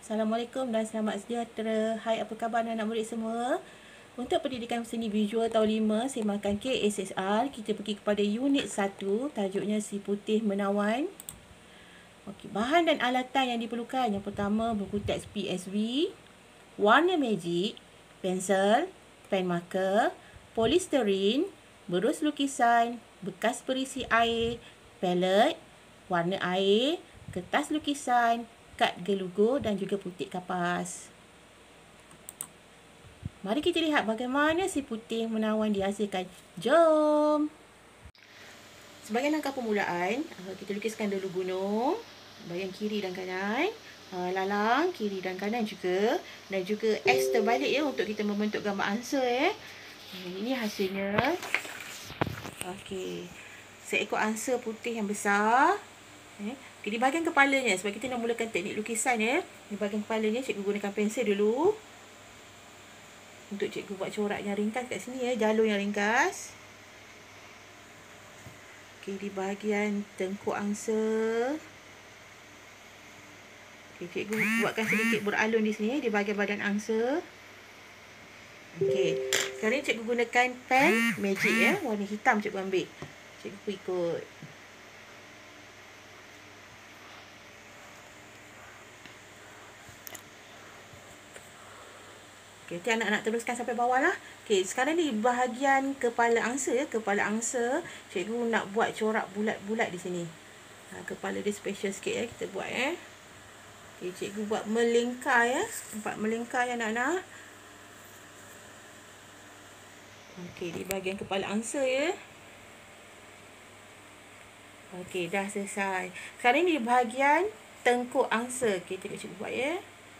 Assalamualaikum dan selamat sejahtera. Hai, apa khabar anak murid semua? Untuk pendidikan seni visual tahun 5, semakan KSSR, kita pergi kepada unit 1, tajuknya Si Putih Menawan. Okey, bahan dan alatan yang diperlukan. Yang pertama, buku teks PSV, warna magic, pensel, pen marker, polisterin, berus lukisan, bekas perisi air, palet, warna air, kertas lukisan, kad gelugur dan juga putik kapas. Mari kita lihat bagaimana si putih menawan dihasilkan. Jom! Sebagai langkah permulaan, kita lukiskan dulu gunung, bahagian kiri dan kanan, lalang kiri dan kanan juga, dan juga X terbalik ya untuk kita membentuk gambar answer ya. Ini hasilnya. Okey. Seekor angsa putih yang besar. Okay, di bahagian kepalanya, sebab kita nak mulakan teknik lukisan ya. Di bahagian kepalanya, cikgu gunakan pensel dulu. Untuk cikgu buat corak yang ringkas kat sini ya, jalur yang ringkas. Okey, di bahagian tengkuk angsa. Okey, cikgu buatkan sedikit beralun di sini, di bahagian badan angsa. Okey, sekarang cikgu gunakan pen magic ya, warna hitam cikgu ambil. Cikgu ikut. Okey, nanti anak-anak teruskan sampai bawah lah. Okey, sekarang ni bahagian kepala angsa ya, kepala angsa, cikgu nak buat corak bulat-bulat di sini. Kepala dia special sikit ya, kita buat ya. Okey, cikgu buat melingkar ya, nampak melingkar ya anak-anak. Okey, di bahagian kepala angsa ya. Okey, dah selesai. Sekarang ni di bahagian tengkuk angsa. Okey, tengok cikgu buat ya.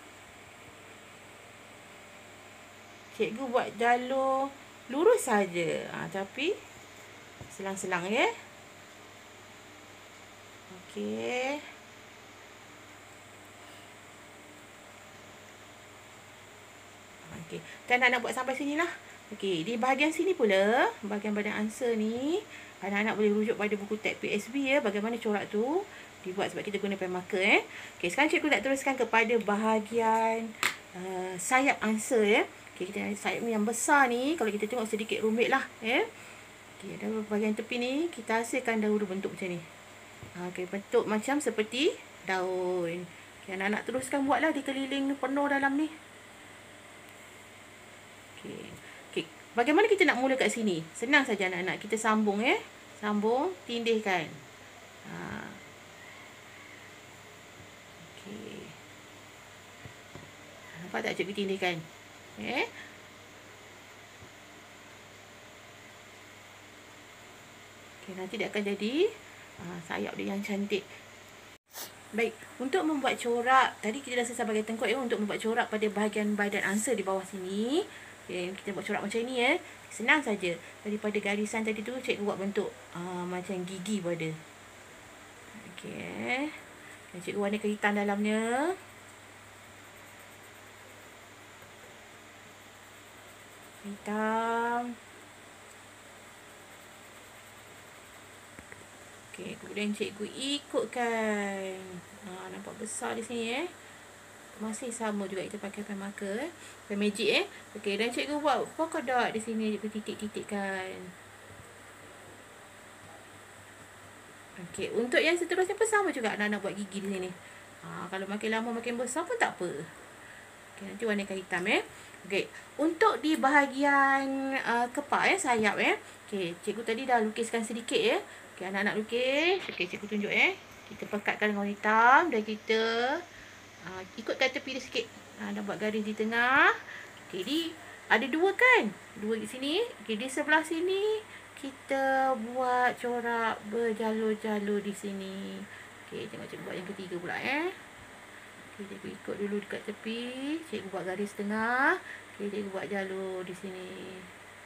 Cikgu buat jalur lurus saja, tapi selang-selang ya. Okey. Okey, dan anak buat sampai sinilah. Okey, di bahagian sini pula, bahagian badan angsa ni, anak-anak boleh rujuk pada buku teks PSV ya, bagaimana corak tu dibuat sebab kita guna pen marker ya. Okey, sekarang cikgu nak teruskan kepada bahagian sayap angsa ya. Okey, kita ada sayap yang besar ni, kalau kita tengok sedikit rumit lah ya. Okey, dan bahagian tepi ni kita hasilkan dahulu bentuk macam ni. Okey, bentuk macam seperti daun. Okey, anak-anak teruskan buatlah dikeliling penuh dalam ni. Okey. Okey, bagaimana kita nak mula kat sini? Senang saja anak-anak, kita sambung ya. Sambung, tindihkan. Okey. Nampak tak cikgu tindihkan? Okay. Okay, nanti dia akan jadi sayap dia yang cantik. Baik, untuk membuat corak, tadi kita dah selesai bahagian tengkuk ya, untuk membuat corak pada bahagian badan angsa di bawah sini. Okay, kita buat corak macam ni ya. Senang saja. Daripada garisan tadi tu, cikgu buat bentuk macam gigi pada. Okey. Cikgu warnakan hitam dalamnya. Hitam. Okey, kemudian cikgu ikutkan. Nampak besar di sini ya. Masih sama juga kita pakai pen marker, pen magic Okey, dan cikgu buat polka dot di sini, cikgu titik-titikkan. Okey, untuk yang seterusnya pun sama juga anak-anak buat gigi di sini. Kalau makin lama makin besar pun tak apa. Okey, nanti warnakan hitam ya. Okey, untuk di bahagian kepala sayap ya. Okey, cikgu tadi dah lukiskan sedikit ya. Okey, anak-anak lukis. Okey, cikgu tunjuk ya. Kita pekatkan dengan warna hitam dan kita ikutkan tepi dia sikit. Dah buat garis di tengah. Okey, di ada dua kan? Dua di sini. Okey, di sebelah sini kita buat corak berjalur-jalur di sini. Okey, tengok cikgu buat yang ketiga pula ya. Okey, cikgu ikut dulu dekat tepi. Cikgu buat garis tengah. Okey, cikgu buat jalur di sini.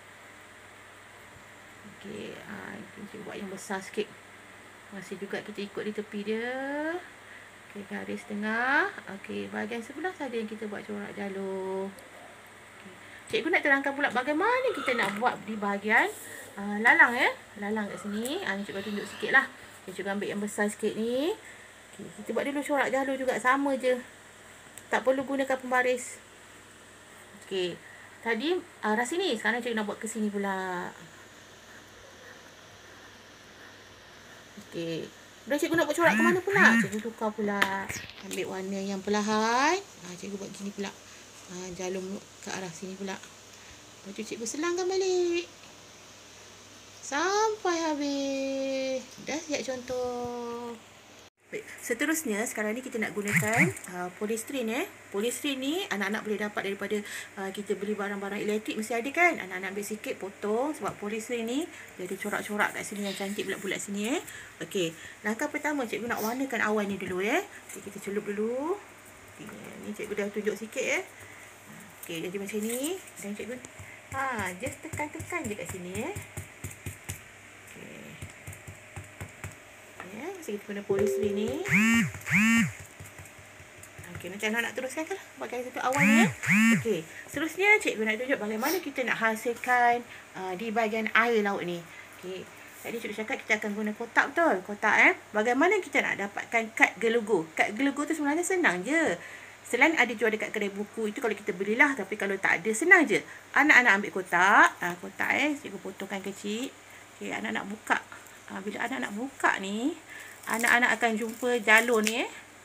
Okey, cikgu buat yang besar sikit. Masih juga kita ikut di tepi dia. Okey, garis tengah. Okey, bahagian sebelah saja yang kita buat corak jalur. Okay. Cikgu nak terangkan pula bagaimana kita nak buat di bahagian lalang ya. Lalang kat sini. Cikgu tunjuk sikit lah. Okay, cikgu ambil yang besar sikit ni. Okay, kita buat dulu corak jalur juga. Sama je. Tak perlu gunakan pembaris. Okey. Tadi arah sini. Sekarang cikgu nak buat ke sini pula. Okey. Dah cikgu nak buat corak ke mana pula? Cikgu tukar pula. Ambil warna yang perlahan. Cikgu buat gini pula. Jalur ke arah sini pula. Lepas tu cikgu selangkan balik. Sampai habis. Dah siap contoh. Baik. Seterusnya, sekarang ni kita nak gunakan polystyrene. Polystyrene ni anak-anak boleh dapat daripada kita beli barang-barang elektrik, mesti ada kan. Anak-anak ambil sikit, potong. Sebab polystyrene ni dia ada corak-corak kat sini yang cantik bulat-bulat sini. Okey, langkah pertama cikgu nak warnakan awan ni dulu. Okay, kita celup dulu. Ni cikgu dah tunjuk sikit. Okey, jadi macam ni. Dan cikgu just tekan-tekan je kat sini. Kita guna polystyrene ni. Okey, nanti anak nak teruskan ke bahagian satu awal ni. Okey, seterusnya cikgu nak tunjuk bagaimana kita nak hasilkan di bahagian air laut ni. Okey, tadi cikgu cakap kita akan guna kotak, betul? Kotak bagaimana kita nak dapatkan kad gelogo? Kad gelogo tu sebenarnya senang je. Selain ada jual dekat kedai buku, itu kalau kita belilah. Tapi kalau tak ada, senang je. Anak-anak ambil kotak. Kotak cikgu potongkan kecil. Okey, anak-anak buka. Bila anak-anak buka ni, anak-anak akan jumpa jalur ni.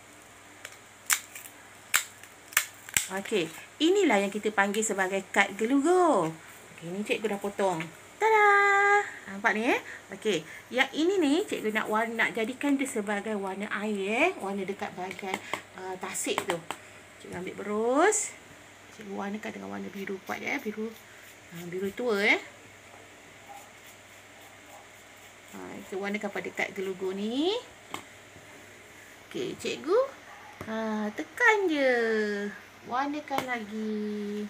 Okey, inilah yang kita panggil sebagai kad gelogo. Okey, ni cikgu dah potong. Tada! Nampak ni Okey, yang ini ni cikgu nak jadikan dia sebagai warna air warna dekat bahagian tasik tu. Cikgu ambil berus. Cikgu warnakan dengan warna biru kuat biru tua Kita warnakan pada kad gelogo ni. Okey, cikgu tekan je. Warnakan lagi.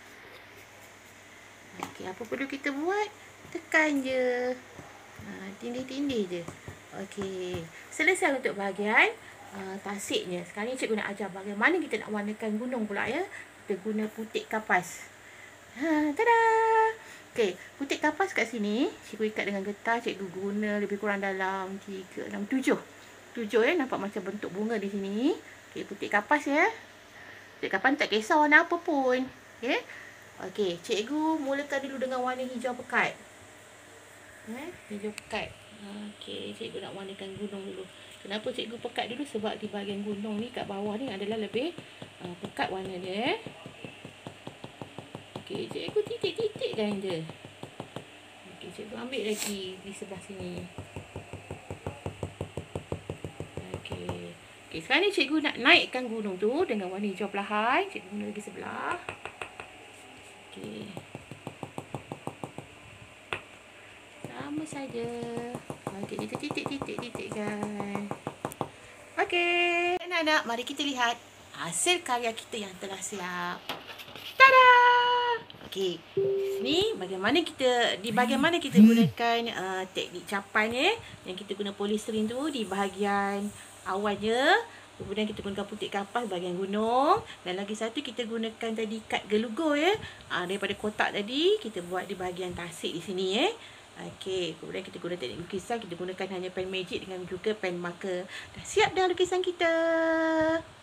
Okey, apa perlu kita buat? Tekan je. Tindih-tindih je. Okey, selesai untuk bahagian tasiknya. Sekarang ni cikgu nak ajar bagaimana kita nak warnakan gunung pula ya. Kita guna putik kapas. Tada! Okey, putik kapas kat sini, cikgu ikat dengan getah. Cikgu guna lebih kurang dalam 3, 6, 7. 7 nampak macam bentuk bunga di sini. Okey, putik kapas ya. Putik kapas tak kisah warna apa pun. Okey. Okey, cikgu mulakan dulu dengan warna hijau pekat. Hijau pekat. Okey, cikgu nak warnakan gunung dulu. Kenapa cikgu pekat dulu? Sebab di bahagian gunung ni kat bawah ni adalah lebih pekat warna dia. Okey, cikgu titik-titikkan je. Okey, cikgu ambil lagi di sebelah sini. Okey. Okey, sekarang ni cikgu nak naikkan gunung tu dengan warna hijau perlahan. Cikgu guna lagi sebelah. Okey. Sama saja. Okey, kita titik-titik-titikkan. Okey. Anak-anak, mari kita lihat hasil karya kita yang telah siap. Tada! Okey. Ni bagaimana kita gunakan teknik capan yang kita guna polystyrene tu di bahagian awalnya. Kemudian kita gunakan putik kapas bahagian gunung. Dan lagi satu kita gunakan tadi kad gelogo daripada kotak tadi kita buat di bahagian tasik di sini Okey, kemudian kita guna teknik lukisan. Kita gunakan hanya pen magic dengan juga pen marker. Dah siap dah lukisan kita.